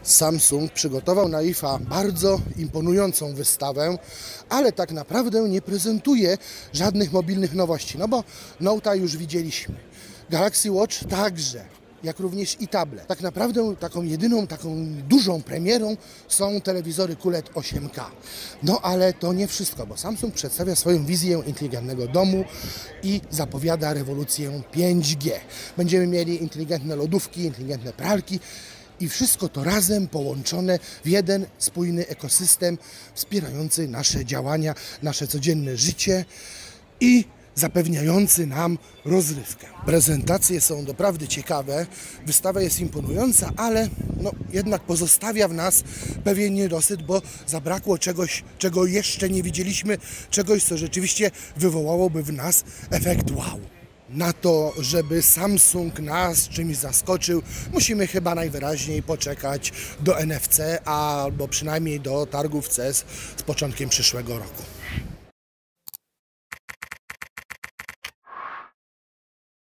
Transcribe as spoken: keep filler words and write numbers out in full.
Samsung przygotował na I F A bardzo imponującą wystawę, ale tak naprawdę nie prezentuje żadnych mobilnych nowości, no bo Note'a już widzieliśmy, Galaxy Watch także, jak również i tablet. Tak naprawdę taką jedyną, taką dużą premierą są telewizory Q L E D osiem K. No ale to nie wszystko, bo Samsung przedstawia swoją wizję inteligentnego domu i zapowiada rewolucję pięć G. Będziemy mieli inteligentne lodówki, inteligentne pralki i wszystko to razem połączone w jeden spójny ekosystem wspierający nasze działania, nasze codzienne życie i zapewniający nam rozrywkę. Prezentacje są doprawdy ciekawe, wystawa jest imponująca, ale no, jednak pozostawia w nas pewien niedosyt, bo zabrakło czegoś, czego jeszcze nie widzieliśmy, czegoś, co rzeczywiście wywołałoby w nas efekt wow. Na to, żeby Samsung nas czymś zaskoczył, musimy chyba najwyraźniej poczekać do N F C albo przynajmniej do targów C E S z początkiem przyszłego roku.